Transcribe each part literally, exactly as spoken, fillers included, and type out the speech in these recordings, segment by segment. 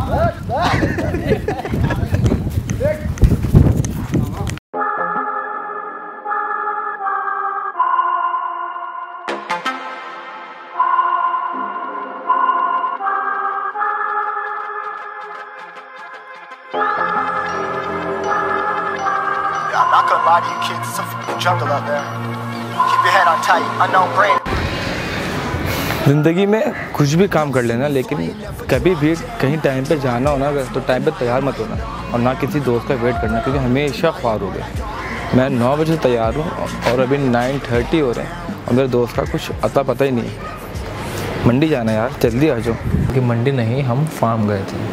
I'm not gonna lie to you kids, it's a fucking jungle out there. Keep your head on tight, unknown brain. ज़िंदगी में कुछ भी काम कर लेना, लेकिन कभी भी कहीं टाइम पे जाना हो ना तो टाइम पे तैयार मत होना और ना किसी दोस्त का वेट करना, क्योंकि हमेशा ख्वार हो गए। मैं नौ बजे तैयार हूँ और अभी नाइन थर्टी हो रहे हैं और मेरे दोस्त का कुछ अता पता ही नहीं है। मंडी जाना है यार, जल्दी आ जाओ। कि मंडी नहीं, हम फार्म गए थे।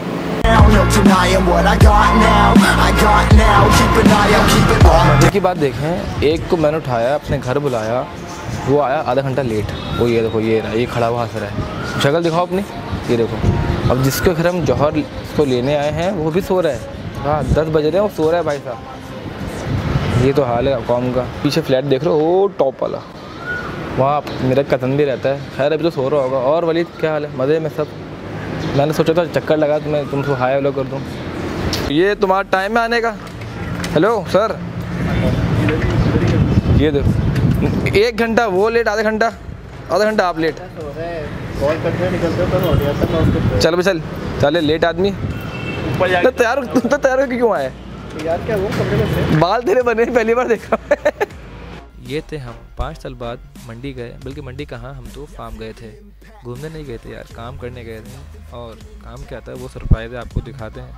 मजे की बात देखें, एक को मैंने उठाया, अपने घर बुलाया, वो आया आधा घंटा लेट। वो ये देखो, ये रहा, ये खड़ा हुआ हंस रहा है। शक्ल दिखाओ अपनी, ये देखो। अब जिसके घर हम जौहर को लेने आए हैं वो भी सो रहा है। हाँ, दस बज रहे हैं, वो सो रहा है भाई साहब। ये तो हाल है कौम का। पीछे फ्लैट देख रहे हो, वो टॉप वाला, वहाँ मेरा कज़न भी रहता है। खैर अभी तो सो रहा होगा। और वलीद क्या हाल है? मज़े में सब? मैंने सोचा था चक्कर लगा तो मैं तुमको हाय हेलो कर दूँ। ये तुम्हारा टाइम है आने का? हेलो सर, ये देखो, एक घंटा वो लेट, आधा घंटा आधा घंटा आप लेट। चल भाई चल चले, लेट आदमी। तो तैयार तुम तो तैयार होकर क्यों आए यार? क्या वो बाल तेरे बने पहली बार देखा। ये थे हम पाँच साल बाद मंडी गए, बल्कि मंडी कहाँ, हम तो फार्म गए थे। घूमने नहीं गए थे यार, काम करने गए थे। और काम क्या था वो सरप्राइज है, आपको दिखाते हैं।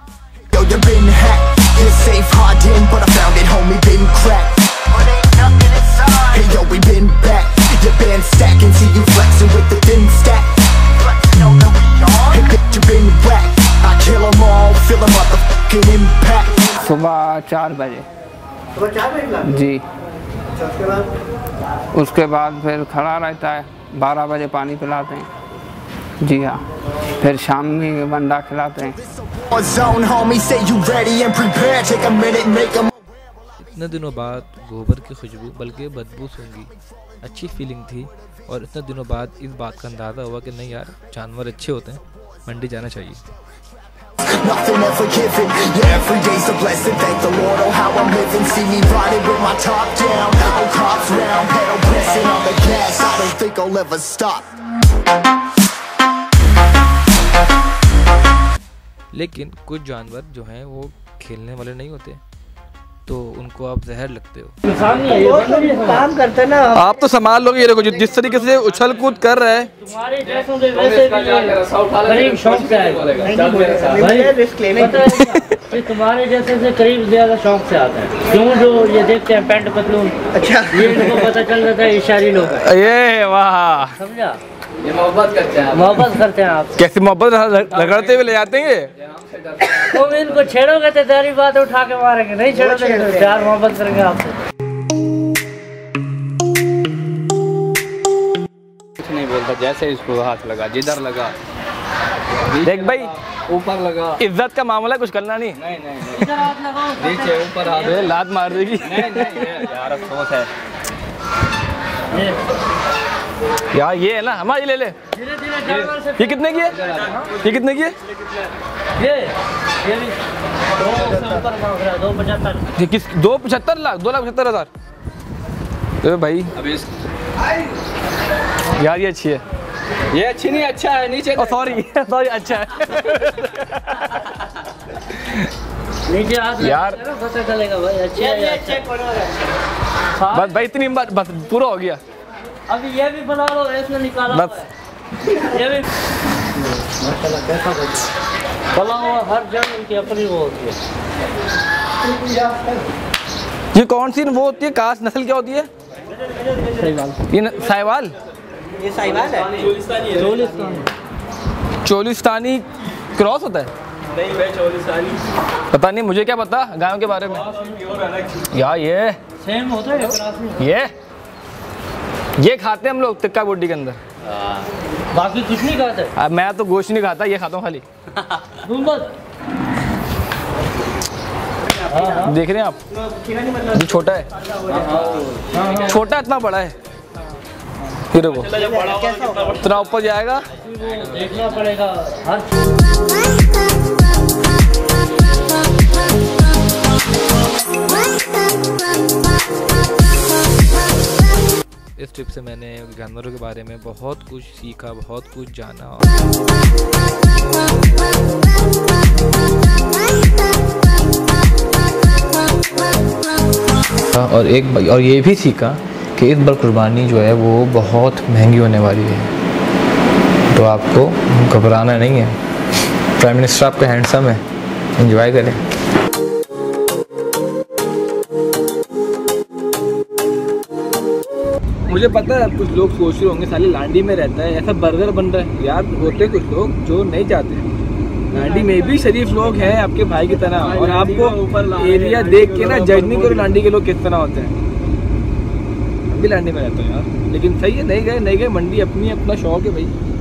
सुबह चार बजे सुबह चार बजे जी। उसके बाद फिर खड़ा रहता है, बारह बजे पानी पिलाते हैं। जी हाँ, फिर शाम में वंडा खिलाते हैं। इतने दिनों बाद गोबर की खुशबू बल्कि बदबू सूंघी, अच्छी फीलिंग थी। और इतने दिनों बाद इस बात का अंदाज़ा हुआ कि नहीं यार, जानवर अच्छे होते हैं, मंडी जाना चाहिए। Nothing ever given, yeah, every day's a blessing. Thank the Lord, oh how I'm living. See me riding with my top down, oh cops round, pedal pressing on the gas. I don't think I'll ever stop. लेकिन कुछ जानवर जो हैं वो खेलने वाले नहीं होते, तो उनको आप जहर लगते हो। काम करते ना, आप तो संभाल लोगे। ये देखो जिस तरीके से उछल कूद कर रहा है, तुम्हारे जैसों के वैसे करीब शौक से आए, रिस्क लेने के तुम्हारे जैसे से करीब ज्यादा शौक से आता है। क्यों? जो ये देखते हैं पैंट पतलून, अच्छा ये इनको पता चल जाता है इशारी लोग हैं। ये वाह, समझा? ये मोहब्बत करते हैं, मोहब्बत करते हैं आप। कैसी मोहब्बत रगड़ते हुए ले जाते हैं ये। तुम इनको छेड़ोगे तो तेरी बात उठा के मारेंगे, नहीं छेड़ोगे तो प्यार मोहब्बत करेंगे आपसे। कुछ नहीं बोलता, जैसे इसको हाथ लगा, जिधर लगा। देख भाई, ऊपर लगा, इज्जत का मामला, कुछ करना नहीं। नहीं नहीं इधर हाथ लगाओ, नीचे ऊपर हाथ, लात मार देगी। नहीं नहीं यार, अफसोस है यार। ये है ना हमारी, ले ले। धीरे धीरे जानवर से। ये कितने की है? ये कितने की है? ये ये भी दो से ऊपर मांग रहा है, दो पचहत्तर। ये किस? दो पचहत्तर लाख, दो लाख पचहत्तर हजार। ए भाई अभी इस... यार ये अच्छी है। ये अच्छी नहीं, अच्छा है नीचे। सॉरी सॉरी, अच्छा है। नीचे हाथ यार पता चलेगा भाई, अच्छे है, चेक करो। बस भाई इतनी बात, बस पूरा हो गया। अभी ये भी बना लो, इसने निकाला बस। ये भी माशाल्लाह कैसा बना हुआ, हर जन उनकी अपनी वो होती है। ये कौन सी वो होती है, कास्ट नस्ल क्या होती है? ये न, साहिवाल। ये साहिवाल है, चोलिस्तानी। चोलिस्तानी क्रॉस होता है? नहीं भाई, चोलिस्तानी पता नहीं, मुझे क्या पता गायों के बारे में। यार ये सेम होता है। ये ये खाते हैं हम लोग टिक्का बोटी के अंदर, बाकी कुछ नहीं खाते। अब मैं तो गोश्त नहीं खाता, ये खाता हूँ खाली। देख रहे हैं आप, ये छोटा है, छोटा इतना बड़ा है। ये देखो इतना ऊपर जाएगा। देखना पड़ेगा हर इस ट्रिप से मैंने जानवरों के बारे में बहुत कुछ सीखा, बहुत कुछ जाना। और एक और ये भी सीखा कि इस बार कुर्बानी जो है वो बहुत महंगी होने वाली है, तो आपको घबराना नहीं है। प्राइम मिनिस्टर आपका हैंडसम है, एंजॉय करें। मुझे पता है कुछ लोग सोच रहे होंगे साले लांडी में रहता है ऐसा बर्गर बन रहा है। यार होते कुछ लोग जो नहीं चाहते, लांडी में भी शरीफ लोग हैं आपके भाई की तरह, और आपको एरिया देख के ना जज नहीं करो लांडी के लोग किस तरह होते हैं। हम भी लांडी में रहते हैं यार, लेकिन सही है, नहीं गए नहीं गए मंडी अपनी, अपना शौक है भाई।